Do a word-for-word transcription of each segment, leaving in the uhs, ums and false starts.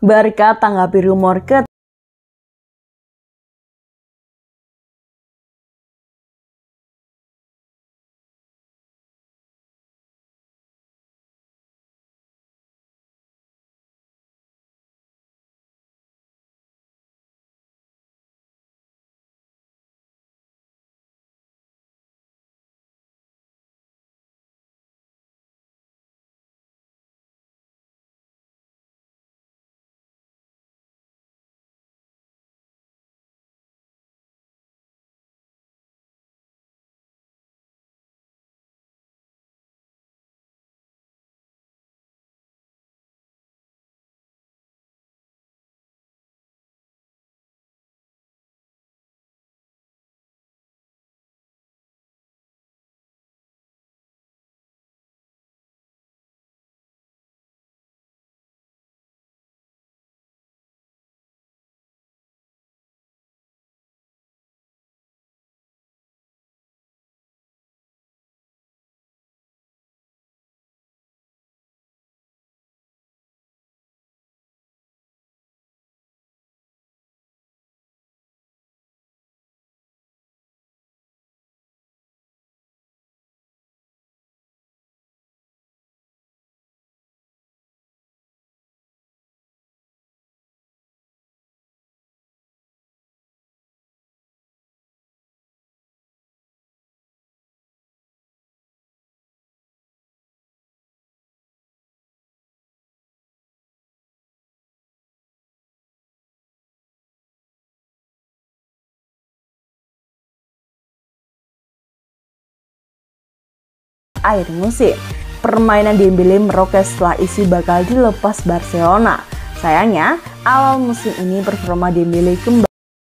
Barca tanggapi rumor ke akhir musim. Permainan Dembele meroket setelah isu bakal dilepas Barcelona. Sayangnya, awal musim ini performa Dembele kembali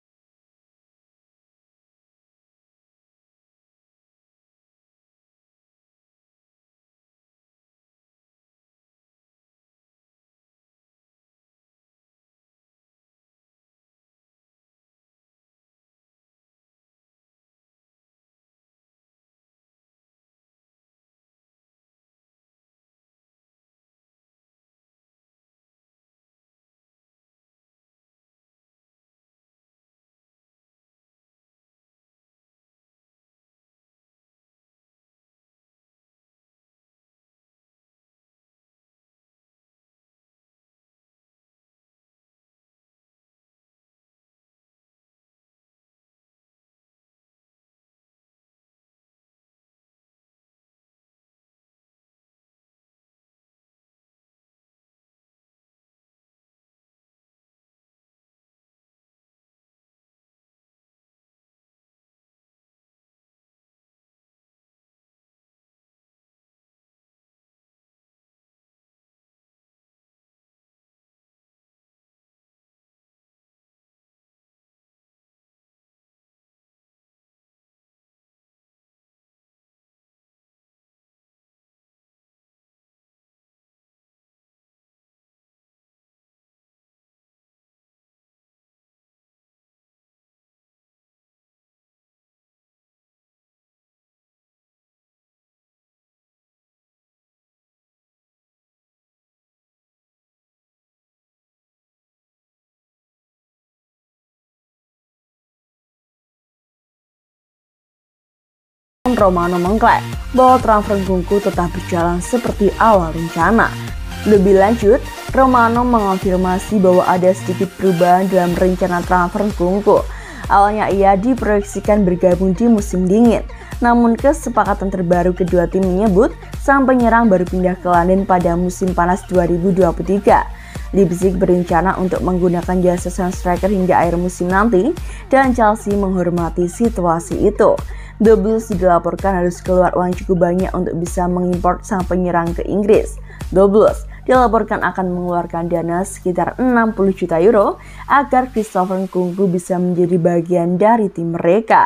Romano mengklaim bahwa transfer Nkunku tetap berjalan seperti awal rencana. Lebih lanjut, Romano mengonfirmasi bahwa ada sedikit perubahan dalam rencana transfer Nkunku. Awalnya ia diproyeksikan bergabung di musim dingin, namun kesepakatan terbaru kedua tim menyebut sang penyerang baru pindah ke London pada musim panas dua ribu dua puluh tiga. Leipzig berencana untuk menggunakan jasa sang striker hingga akhir musim nanti, dan Chelsea menghormati situasi itu. The Blues dilaporkan harus keluar uang cukup banyak untuk bisa mengimpor sang penyerang ke Inggris. The Blues dilaporkan akan mengeluarkan dana sekitar enam puluh juta euro agar Christopher Nkunku bisa menjadi bagian dari tim mereka.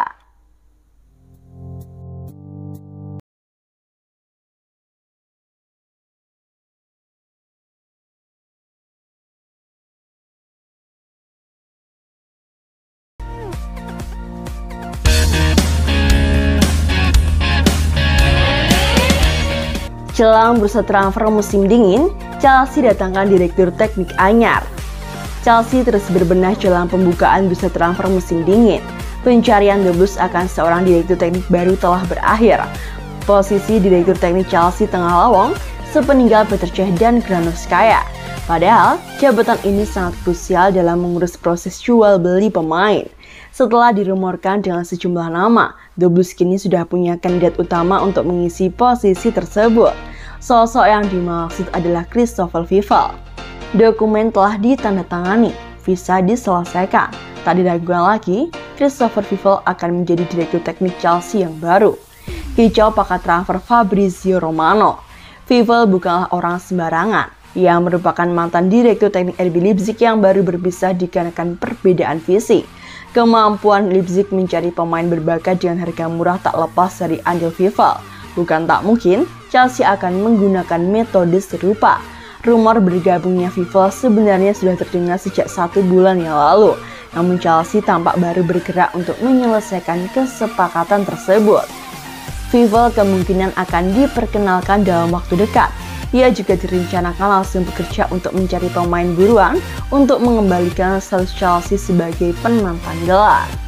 Jelang bursa transfer musim dingin, Chelsea datangkan direktur teknik anyar. Chelsea terus berbenah jelang pembukaan bursa transfer musim dingin. Pencarian The Blues akan seorang direktur teknik baru telah berakhir. Posisi direktur teknik Chelsea tengah lowong sepeninggal Petr Cech dan Granovskaya. Padahal, jabatan ini sangat krusial dalam mengurus proses jual beli pemain. Setelah dirumorkan dengan sejumlah nama, The Blues kini sudah punya kandidat utama untuk mengisi posisi tersebut. Sosok yang dimaksud adalah Christopher Fifel. Dokumen telah ditandatangani, visa diselesaikan. Tak diragukan lagi, Christopher Fifel akan menjadi direktur teknik Chelsea yang baru. Kicau pakat transfer Fabrizio Romano. Fifel bukanlah orang sembarangan. Ia merupakan mantan direktur teknik R B Leipzig yang baru berpisah dikarenakan perbedaan visi. Kemampuan Leipzig mencari pemain berbakat dengan harga murah tak lepas dari andil Fifel. Bukan tak mungkin, Chelsea akan menggunakan metode serupa. Rumor bergabungnya Fifel sebenarnya sudah terdengar sejak satu bulan yang lalu. Namun Chelsea tampak baru bergerak untuk menyelesaikan kesepakatan tersebut. Fifel kemungkinan akan diperkenalkan dalam waktu dekat. Ia juga direncanakan langsung bekerja untuk mencari pemain buruan untuk mengembalikan status Chelsea sebagai penantang gelar.